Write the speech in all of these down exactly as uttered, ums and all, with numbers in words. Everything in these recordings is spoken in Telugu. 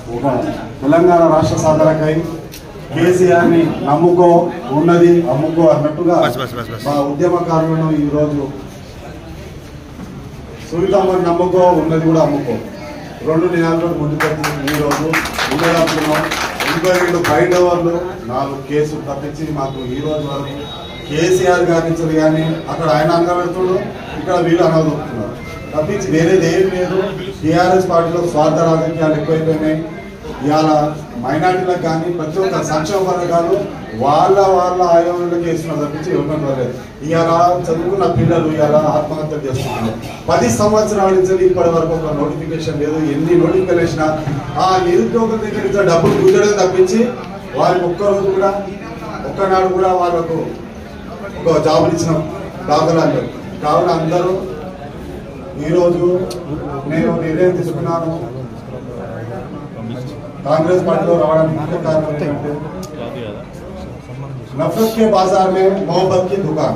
ఒక తెలంగాణ రాష్ట్ర సాధనకై కేసీఆర్ని నమ్ముకో ఉన్నది అమ్ముకో అన్నట్టుగా మా ఉద్యమకారులను ఈరోజు సునీతమ్మని నమ్ముకో ఉన్నది కూడా అమ్ముకో రెండు నెలల ముందుకెళ్ళి ఈరోజు ఉండగలుగుతున్నాం. ఇంకా రెండు బయట వాళ్ళు నాలుగు కేసులు తప్పించి మాకు ఈ రోజు వరకు కేసీఆర్ గారించదు కానీ అక్కడ ఆయన అనగబెడుతున్నారు, ఇక్కడ వీళ్ళు అనగలుగుతున్నారు తప్పించి వేరేది ఏం లేదు. టీఆర్ఎస్ పార్టీలో స్వార్థ రాజకీయాలు ఎక్కువైపోయినాయి. ఇవాళ మైనార్టీలకు కానీ ప్రతి ఒక్క సంక్షేమ పథకాలు వాళ్ళ వాళ్ళ ఆయోగాలకు వేస్తున్నారు తప్పించి ఇవ్వడం లేదు. ఇవాళ చదువుకున్న పిల్లలు ఇవాళ ఆత్మహత్యలు చేస్తున్నారు. పది సంవత్సరాల నుంచి ఇప్పటి వరకు ఒక నోటిఫికేషన్ లేదు. ఎన్ని నోటిఫికేషన్ ఆ నిరుద్యోగం దగ్గర నుంచి డబ్బులు గుంజడం తప్పించి వారికి ఒక్కరోజు కూడా ఒక్కనాడు కూడా వాళ్ళకు ఒక జాబులు ఇచ్చిన దాఖలాలు లేవు. కావున అందరూ ఈరోజు నేను నిర్ణయం తీసుకున్నాను कांग्रेस पार्टी को रावण मुख्य कारण ఏంటంటే नफरत के बाजार में मोहब्बत की दुकान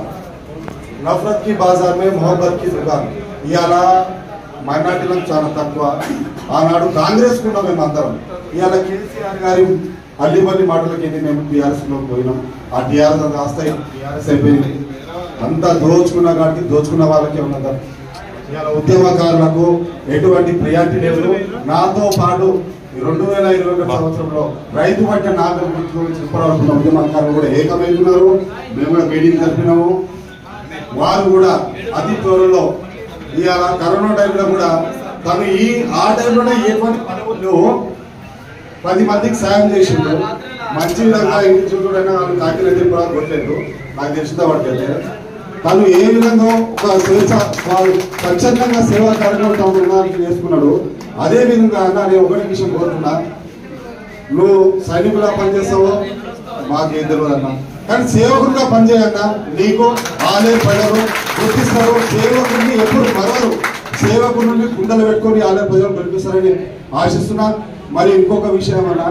नफरत की बाजार में मोहब्बत की दुकान ఇయాల మైనారిటీలకు చాలా తక్కువ. ఆనాడు కాంగ్రెస్ కున్న మేము అందరం ఇయాల కేసీఆర్ గారి అల్లిమల్లి మాటలకి మేము టీఆర్ఎస్ లో పోయినాం. ఆ టీఆర్ఎస్ రాస్తాయి టీఆర్ఎస్ అయిపోయింది. అంతా దోచుకున్న కాబట్టి దోచుకున్న వాళ్ళకే ఉన్నదా. ఇవాళ ఉద్యమకారులకు ఎటువంటి ప్రియారిటీ లేదు. నాతో పాటు రెండు వేల ఇరవై ఒకటి సంవత్సరంలో రైతు పట్ల నాలుగు గురించి ఇప్పటివరకు ఉద్యమకారులు కూడా ఏకమవుతున్నారు. మేము కూడా మీటింగ్ జరిపినాము. వారు కూడా అతి త్వరలో ఇవాళ కరోనా టైంలో కూడా తను ఈ ఆ టైంలోనే ఎటువంటి పనులు పది మందికి సాయం చేసిండు. మంచి విధంగా ఇంటి చుట్టూడైనా వాళ్ళు కాకిలు కూడా కొట్టలేదు. నాకు తెలిసిన వాటికైతే తను ఏ విధంగా ఒక స్వేచ్ఛ స్వచ్ఛందంగా సేవా కార్యక్రమం చేసుకున్నాడు. అదే విధంగా అన్న నేను ఒకటి విషయం కోరుతున్నా, నువ్వు సైనికులా పనిచేస్తావో మాకేం తెలియదు అన్న, కానీ సేవకుడిగా పనిచేయన్నా నీకు ఆలే ప్రజలు గుర్తిస్తారు. సేవకుడిని ఎప్పుడు మరవరు. సేవకుడిని కుండలు పెట్టుకొని ఆలయ ప్రజలు గెలిపిస్తారని ఆశిస్తున్నా. మరి ఇంకొక విషయం అన్నా,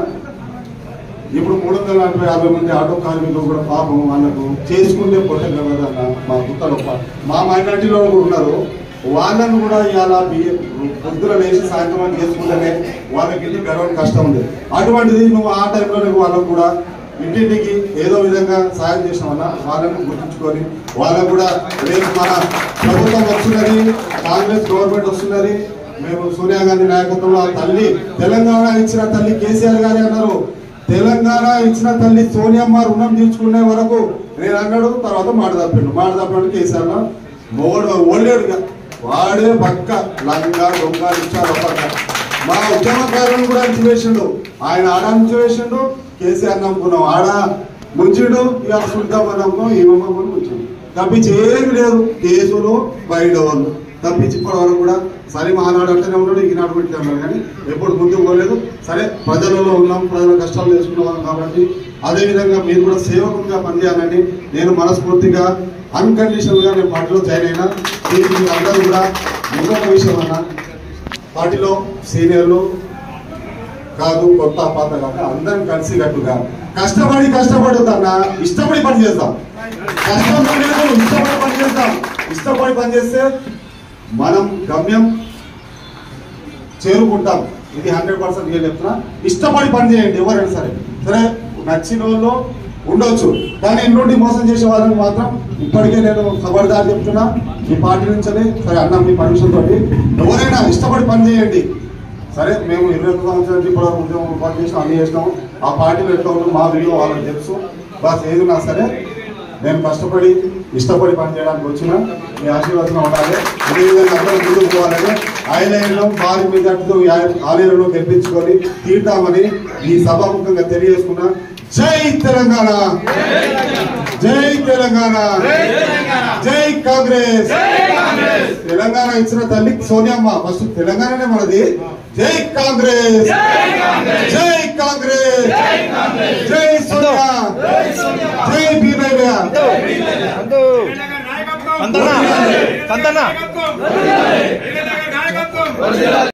ఇప్పుడు మూడు వందల నలభై యాభై మంది ఆటో కార్మికులు కూడా పాపం వాళ్ళకు చేసుకుంటే పొట్టలు కదన్న మా గుత్తలు మా మైనార్టీలో కూడా ఉన్నారు. వాళ్ళను కూడా ఇవాళ పొద్దున లేచి సాయంత్రం చేసుకుంటేనే వాళ్ళకి ఇంటికి గడవడం కష్టం ఉంది. అటువంటిది నువ్వు ఆ టైంలో వాళ్ళకు కూడా ఇంటింటికి ఏదో విధంగా సాయం చేసిన వల్ల వాళ్ళని గుర్తుంచుకొని వాళ్ళకు కూడా రేపు మన ప్రభుత్వం వస్తున్నది, కాంగ్రెస్ గవర్నమెంట్ వస్తున్నది. మేము సోనియా గాంధీ నాయకత్వంలో ఆ తల్లి తెలంగాణ ఇచ్చిన తల్లి కేసీఆర్ గారే అన్నారు. తెలంగాణ ఇచ్చిన తల్లి సోనియమ్మ రుణం తీర్చుకునే వరకు నేను అన్నాడు. తర్వాత మాట తప్పిండు. మాట తప్పినట్టు కేసీఆర్ మొగడు ఓళ్ళేడుగా వాడే పక్క లంగా దొంగ ఇచ్చారు. పక్క మా ఉద్యమకారులను కూడా అంచివేసిండు. ఆయన ఆడ అంచివేసిండు, కేసీఆర్ నమ్ముకున్నాం. ఆడ ముంచిండు, ఇక సుల్తామని నమ్ముకున్నాం, ఈ నమ్మకం ముంచిండు. తప్పించి ఏమి లేదు. కేసులు బయట వాళ్ళు తప్పించి ఇప్పటి వరకు కూడా సరే మహానాడు అంటేనే ఉన్నాడు, ఈనాడు పెట్టే ఉన్నాడు, కానీ ఎప్పుడు ముందుకు పోలేదు. సరే ప్రజలలో ఉన్నాం, ప్రజల కష్టాలు చేసుకునే వాళ్ళం కాబట్టి అదేవిధంగా మీరు కూడా సేవకులుగా పనిచేయాలని నేను మనస్ఫూర్తిగా అన్కండిషనల్ గా నేను పార్టీలో జాయిన్ అయినా. దీనికి మీరు అందరూ కూడా ఇంకొక విషయం అన్నా, పార్టీలో సీనియర్లు కాదు కొత్త పాత కాక అందరం కలిసి కట్టుగా కష్టపడి కష్టపడుతున్నా ఇష్టపడి పని చేస్తాం. కష్టం ఇష్టపడి పని చేస్తాం. ఇష్టపడి పని చేస్తే మనం గమ్యం చేరుకుంటాం. ఇది హండ్రెడ్ పర్సెంట్ నేను చెప్తున్నా. ఇష్టపడి పని చేయండి ఎవరైనా సరే. సరే నచ్చిన వాళ్ళు ఉండొచ్చు, కానీ ఎన్నుండి మోసం చేసే వాళ్ళని మాత్రం ఇప్పటికే నేను ఖబర్దారు చెప్తున్నా. ఈ పార్టీ నుంచే సరే అన్న మీ పర్మిషన్ తోటి ఎవరైనా ఇష్టపడి పని చేయండి. సరే మేము ఇరవై ఒక్క సంవత్సరానికి ఇప్పుడు ఉద్యోగం పని చేసినాం, అన్ని చేసినాము. ఆ పార్టీలో ఎట్లా ఉంటుంది మా విలువ వాళ్ళకి తెలుసు. బస్ ఏదున్నా సరే నేను కష్టపడి ఇష్టపడి పని చేయడానికి వచ్చిన మీ ఆశీర్వాదం ఉండాలి. అదేవిధంగా అందరూ ముందుకు పోవాలని ఆలయంలో భారీ మెజార్టీతో ఆలయంలో గెలిపించుకొని తీర్తామని ఈ సభాముఖంగా తెలియజేసుకున్నా. జై తెలంగాణ, జై తెలంగాణ, జై కాంగ్రెస్. తెలంగాణ ఇచ్చిన తల్లి సోనియమ్మ. ఫస్ట్ తెలంగాణనే మనది. జై కాంగ్రెస్, జై కాంగ్రెస్, జై సోనియా, జై బీరయ్య.